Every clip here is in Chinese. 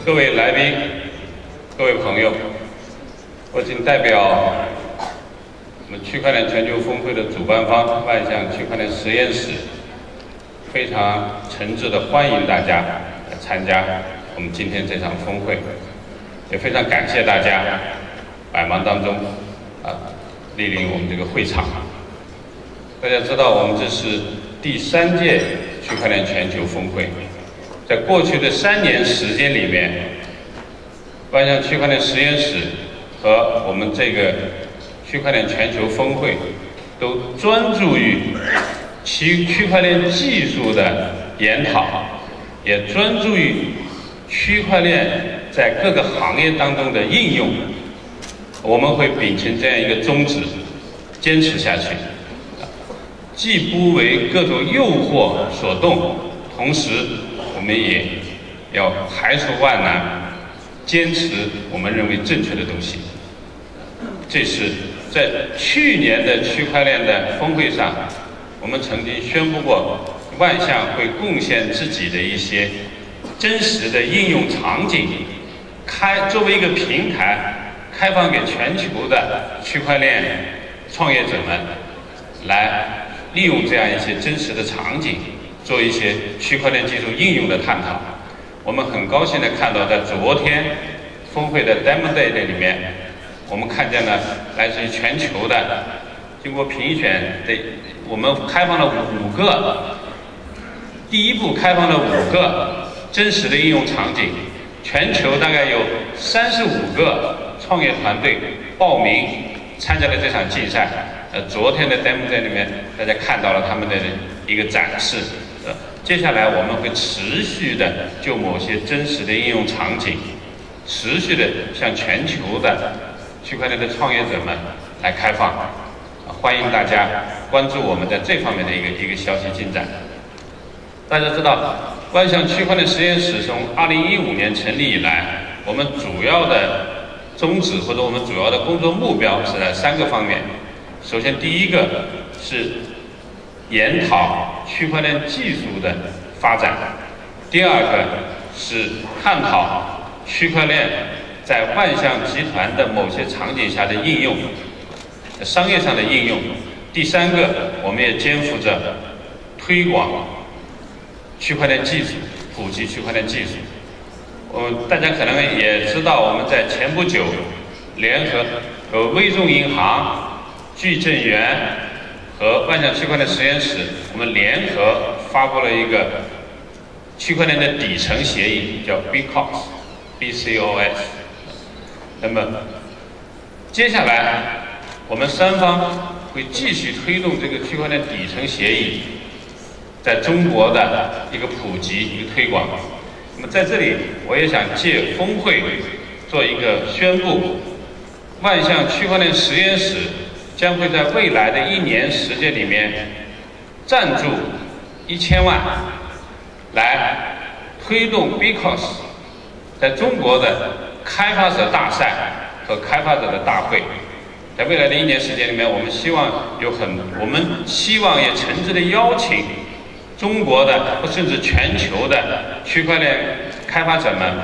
各位来宾、各位朋友，我谨代表我们区块链全球峰会的主办方万象区块链实验室，非常诚挚的欢迎大家来参加我们今天这场峰会，也非常感谢大家百忙当中莅临我们这个会场。大家知道，我们这是第3届区块链全球峰会，在过去的3年时间里面，万象区块链实验室和我们这个区块链全球峰会都专注于区块链技术的研讨，也专注于区块链在各个行业当中的应用。我们会秉承这样一个宗旨，坚持下去，既不为各种诱惑所动，同时我们也要排除万难，坚持我们认为正确的东西。这是在去年的区块链的峰会上，我们曾经宣布过，万象会贡献自己的一些真实的应用场景，作为一个平台，开放给全球的区块链创业者们来利用这样一些真实的场景，做一些区块链技术应用的探讨。我们很高兴地看到，在昨天峰会的 Demo Day 里面，我们看见了来自于全球的，经过评选的，我们开放了5个，第一步开放了5个真实的应用场景，全球大概有35个创业团队报名参加了这场竞赛。昨天的 Demo Day 里面，大家看到了他们的一个展示。接下来我们会持续的就某些真实的应用场景，持续的向全球的区块链的创业者们来开放。欢迎大家关注我们在这方面的一个消息进展。大家知道，万象区块链实验室从2015年成立以来，我们主要的宗旨或者我们主要的工作目标是在3个方面。首先，第一个是研讨区块链技术的发展；第二个是探讨区块链在万象集团的某些场景下的应用，商业上的应用；第3个，我们也肩负着推广区块链技术，普及区块链技术。大家可能也知道，我们在前不久联合微众银行、矩阵园和万象区块链实验室，我们联合发布了一个区块链的底层协议，叫 BCOS。那么接下来我们3方会继续推动这个区块链底层协议在中国的一个普及、一个推广。那么在这里，我也想借峰会做一个宣布：万象区块链实验室将会在未来的1年时间里面赞助1000万，来推动 BCOS 在中国的开发者大赛和开发者的大会。在未来的1年时间里面，我们希望也诚挚的邀请中国的甚至全球的区块链开发者们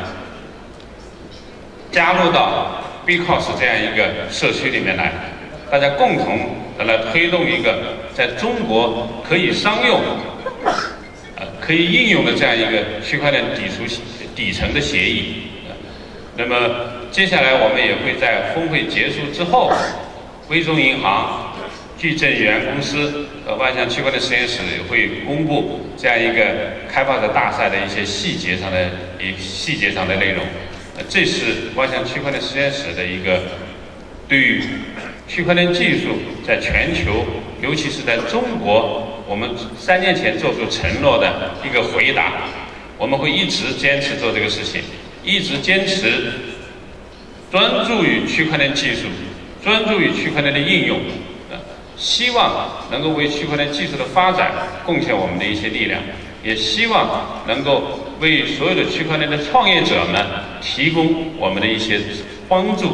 加入到 BCOS 这样一个社区里面来，大家共同的来推动一个在中国可以商用、可以应用的这样一个区块链底层的协议。那么接下来我们也会在峰会结束之后，微众银行、矩阵园公司和万象区块链实验室会公布这样一个开发者大赛的一些细节上的内容。这是万象区块链实验室的一个对于区块链技术在全球，尤其是在中国，我们3年前做出承诺的一个回答。我们会一直坚持做这个事情，一直坚持专注于区块链技术，专注于区块链的应用，希望能够为区块链技术的发展贡献我们的一些力量，也希望能够为所有的区块链的创业者们提供我们的一些帮助。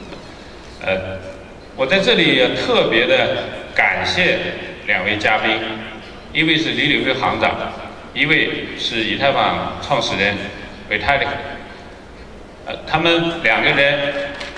我在这里也特别的感谢2位嘉宾，一位是李宇辉行长，一位是以太坊创始人Vitalik。 他们两个人，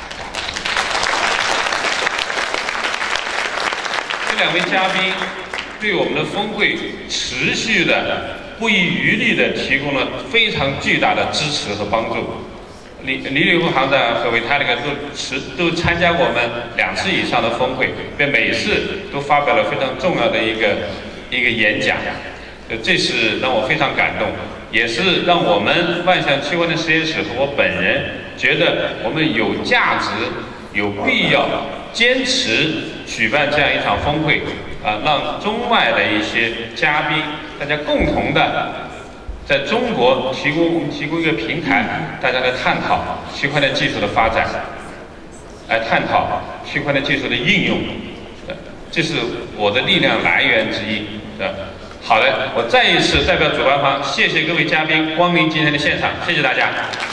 这两位嘉宾对我们的峰会持续的、不遗余力的提供了非常巨大的支持和帮助。李立峰行长和维塔利克都参加过我们2次以上的峰会，并每次都发表了非常重要的一个演讲。这是让我非常感动，也是让我们万象区块链实验室和我本人觉得我们有价值、有必要坚持举办这样一场峰会，让中外的一些嘉宾大家共同的在中国提供一个平台，大家来探讨区块链技术的发展，来探讨区块链技术的应用，这是我的力量来源之一。好的，我再一次代表主办方谢谢各位嘉宾光临今天的现场，谢谢大家。